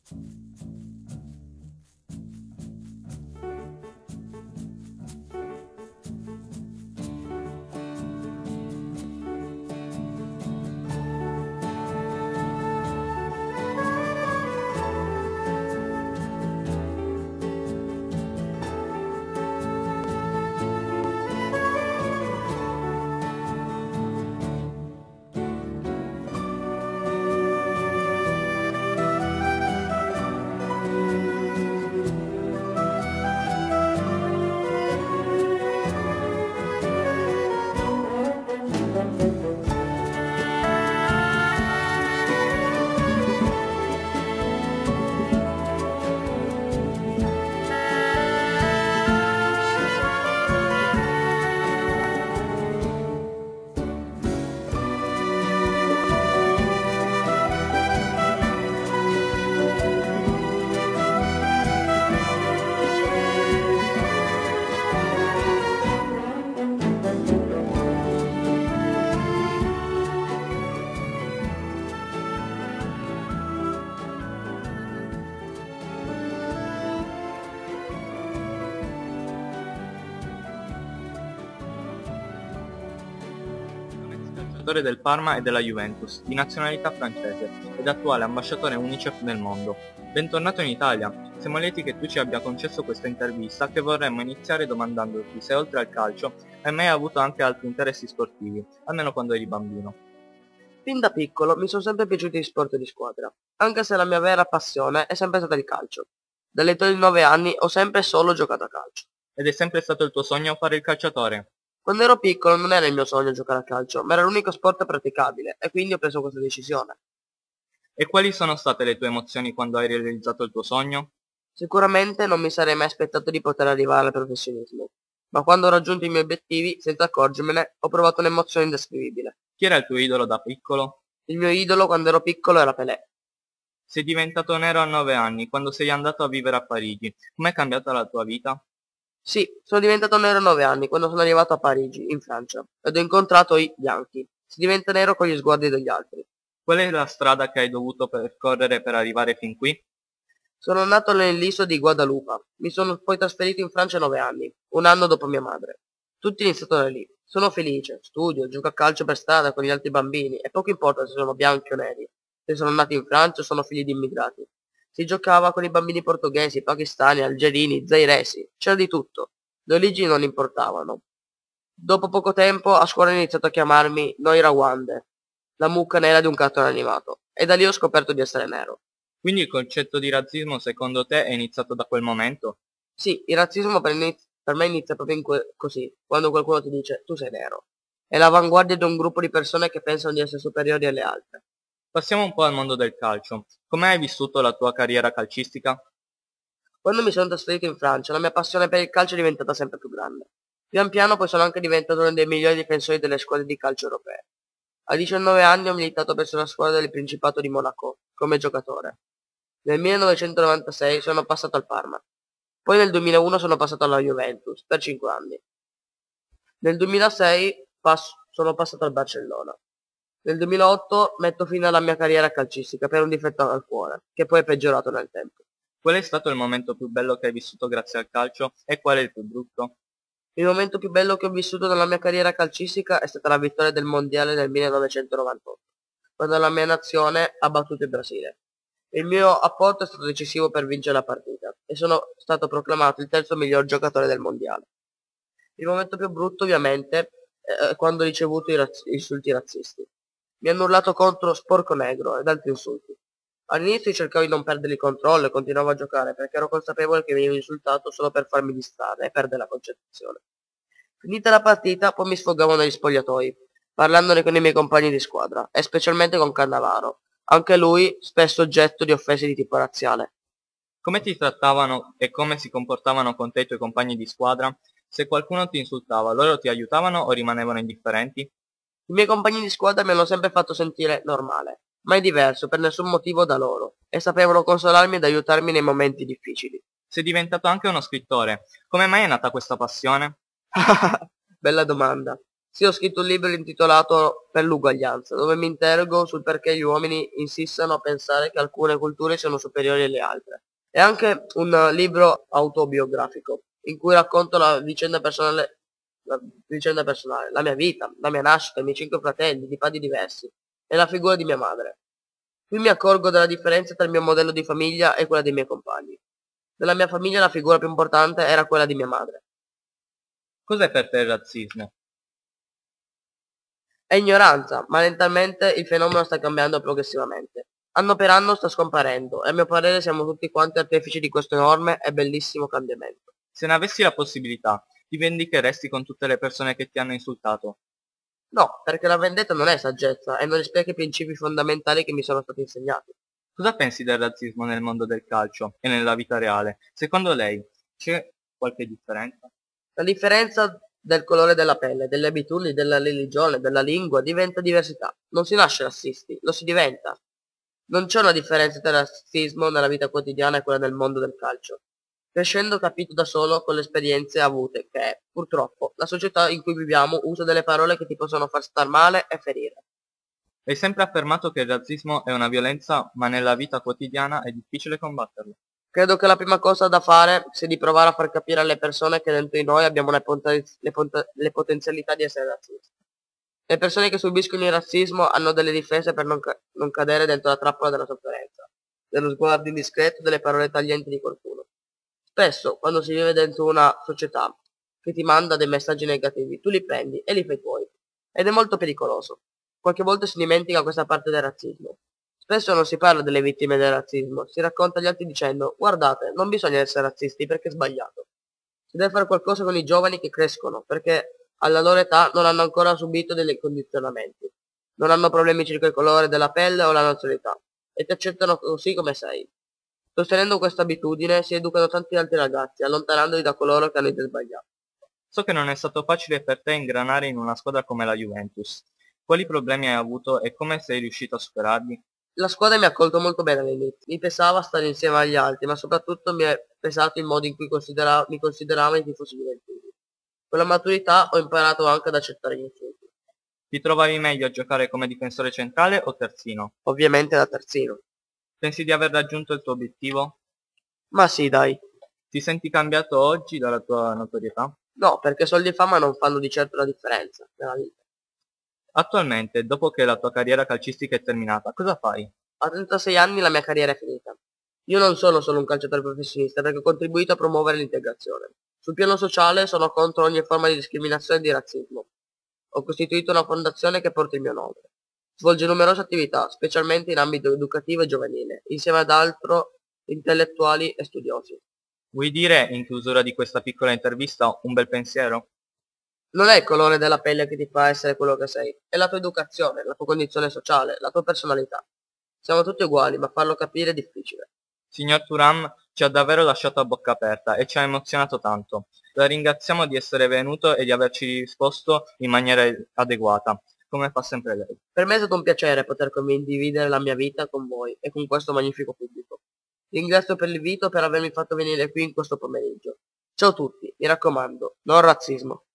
Giocatore del Parma e della Juventus, di nazionalità francese ed attuale ambasciatore UNICEF nel mondo. Bentornato in Italia, siamo lieti che tu ci abbia concesso questa intervista che vorremmo iniziare domandandoti se oltre al calcio hai mai avuto anche altri interessi sportivi, almeno quando eri bambino. Fin da piccolo mi sono sempre piaciuti gli sport di squadra, anche se la mia vera passione è sempre stata il calcio. Dall'età di 9 anni ho sempre e solo giocato a calcio. Ed è sempre stato il tuo sogno fare il calciatore? Quando ero piccolo non era il mio sogno giocare a calcio, ma era l'unico sport praticabile e quindi ho preso questa decisione. E quali sono state le tue emozioni quando hai realizzato il tuo sogno? Sicuramente non mi sarei mai aspettato di poter arrivare al professionismo, ma quando ho raggiunto i miei obiettivi, senza accorgermene, ho provato un'emozione indescrivibile. Chi era il tuo idolo da piccolo? Il mio idolo quando ero piccolo era Pelé. Sei diventato nero a 9 anni, quando sei andato a vivere a Parigi. Com'è cambiata la tua vita? Sì, sono diventato nero a 9 anni quando sono arrivato a Parigi, in Francia, ed ho incontrato i bianchi. Si diventa nero con gli sguardi degli altri. Qual è la strada che hai dovuto percorrere per arrivare fin qui? Sono nato nell'isola di Guadalupe. Mi sono poi trasferito in Francia a 9 anni, un anno dopo mia madre. Tutto è iniziato da lì. Sono felice, studio, gioco a calcio per strada con gli altri bambini e poco importa se sono bianchi o neri. Se sono nati in Francia o sono figli di immigrati. Si giocava con i bambini portoghesi, pakistani, algerini, zairesi, c'era di tutto. Le origini non importavano. Dopo poco tempo a scuola ho iniziato a chiamarmi Noi Rawande, la mucca nera di un cartone animato, e da lì ho scoperto di essere nero. Quindi il concetto di razzismo secondo te è iniziato da quel momento? Sì, il razzismo per me inizia proprio così, quando qualcuno ti dice tu sei nero. È l'avanguardia di un gruppo di persone che pensano di essere superiori alle altre. Passiamo un po' al mondo del calcio. Come hai vissuto la tua carriera calcistica? Quando mi sono trasferito in Francia, la mia passione per il calcio è diventata sempre più grande. Pian piano poi sono anche diventato uno dei migliori difensori delle squadre di calcio europee. A 19 anni ho militato presso la squadra del Principato di Monaco, come giocatore. Nel 1996 sono passato al Parma. Poi nel 2001 sono passato alla Juventus, per 5 anni. Nel 2006 sono passato al Barcellona. Nel 2008 metto fine alla mia carriera calcistica per un difetto al cuore, che poi è peggiorato nel tempo. Qual è stato il momento più bello che hai vissuto grazie al calcio e qual è il più brutto? Il momento più bello che ho vissuto nella mia carriera calcistica è stata la vittoria del mondiale nel 1998, quando la mia nazione ha battuto il Brasile. Il mio apporto è stato decisivo per vincere la partita e sono stato proclamato il terzo miglior giocatore del mondiale. Il momento più brutto ovviamente è quando ho ricevuto insulti razzisti. Mi hanno urlato contro sporco negro ed altri insulti. All'inizio cercavo di non perdere il controllo e continuavo a giocare perché ero consapevole che venivo insultato solo per farmi distrarre e perdere la concentrazione. Finita la partita poi mi sfogavo negli spogliatoi, parlandone con i miei compagni di squadra e specialmente con Cannavaro, anche lui spesso oggetto di offese di tipo razziale. Come ti trattavano e come si comportavano con te i tuoi compagni di squadra? Se qualcuno ti insultava, loro ti aiutavano o rimanevano indifferenti? I miei compagni di squadra mi hanno sempre fatto sentire normale, mai diverso per nessun motivo da loro, e sapevano consolarmi ed aiutarmi nei momenti difficili. Sei diventato anche uno scrittore. Come mai è nata questa passione? Bella domanda. Sì, ho scritto un libro intitolato Per l'uguaglianza, dove mi interrogo sul perché gli uomini insistano a pensare che alcune culture siano superiori alle altre. È anche un libro autobiografico, in cui racconto la vicenda personale, la mia vita, la mia nascita, i miei 5 fratelli, di padri diversi, e la figura di mia madre. Qui mi accorgo della differenza tra il mio modello di famiglia e quella dei miei compagni. Nella mia famiglia la figura più importante era quella di mia madre. Cos'è per te il razzismo? È ignoranza, ma lentamente il fenomeno sta cambiando progressivamente. Anno per anno sta scomparendo e a mio parere siamo tutti quanti artefici di questo enorme e bellissimo cambiamento. Se ne avessi la possibilità, ti vendicheresti con tutte le persone che ti hanno insultato? No, perché la vendetta non è saggezza e non rispecchia i principi fondamentali che mi sono stati insegnati. Cosa pensi del razzismo nel mondo del calcio e nella vita reale? Secondo lei c'è qualche differenza? La differenza del colore della pelle, delle abitudini, della religione, della lingua diventa diversità. Non si nasce rassisti, lo si diventa. Non c'è una differenza tra razzismo nella vita quotidiana e quella nel mondo del calcio. Crescendo ho capito da solo con le esperienze avute che, purtroppo, la società in cui viviamo usa delle parole che ti possono far star male e ferire. Hai sempre affermato che il razzismo è una violenza, ma nella vita quotidiana è difficile combatterlo. Credo che la prima cosa da fare sia di provare a far capire alle persone che dentro di noi abbiamo le potenzialità di essere razzisti. Le persone che subiscono il razzismo hanno delle difese per non cadere dentro la trappola della sofferenza, dello sguardo indiscreto, delle parole taglienti di qualcuno. Spesso, quando si vive dentro una società che ti manda dei messaggi negativi, tu li prendi e li fai tuoi. Ed è molto pericoloso. Qualche volta si dimentica questa parte del razzismo. Spesso non si parla delle vittime del razzismo, si racconta agli altri dicendo guardate, non bisogna essere razzisti perché è sbagliato. Si deve fare qualcosa con i giovani che crescono, perché alla loro età non hanno ancora subito dei condizionamenti. Non hanno problemi circa il colore della pelle o la nazionalità, e ti accettano così come sei. Sostenendo questa abitudine si educano tanti altri ragazzi, allontanandoli da coloro che hanno idee sbagliate. So che non è stato facile per te ingranare in una squadra come la Juventus. Quali problemi hai avuto e come sei riuscito a superarli? La squadra mi ha accolto molto bene all'inizio. Mi pesava stare insieme agli altri, ma soprattutto mi è pesato il modo in cui mi consideravano i tifosi juventini. Con la maturità ho imparato anche ad accettare gli insulti. Ti trovavi meglio a giocare come difensore centrale o terzino? Ovviamente da terzino. Pensi di aver raggiunto il tuo obiettivo? Ma sì, dai. Ti senti cambiato oggi dalla tua notorietà? No, perché soldi e fama non fanno di certo la differenza nella vita. Attualmente, dopo che la tua carriera calcistica è terminata, cosa fai? A 36 anni la mia carriera è finita. Io non sono solo un calciatore professionista perché ho contribuito a promuovere l'integrazione. Sul piano sociale sono contro ogni forma di discriminazione e di razzismo. Ho costituito una fondazione che porta il mio nome. Svolge numerose attività, specialmente in ambito educativo e giovanile, insieme ad altri intellettuali e studiosi. Vuoi dire, in chiusura di questa piccola intervista, un bel pensiero? Non è il colore della pelle che ti fa essere quello che sei, è la tua educazione, la tua condizione sociale, la tua personalità. Siamo tutti uguali, ma farlo capire è difficile. Signor Turam ci ha davvero lasciato a bocca aperta e ci ha emozionato tanto. La ringraziamo di essere venuto e di averci risposto in maniera adeguata, come fa sempre lei. Per me è stato un piacere poter condividere la mia vita con voi e con questo magnifico pubblico. Ringrazio per l'invito e per avermi fatto venire qui in questo pomeriggio. Ciao a tutti, mi raccomando, non razzismo.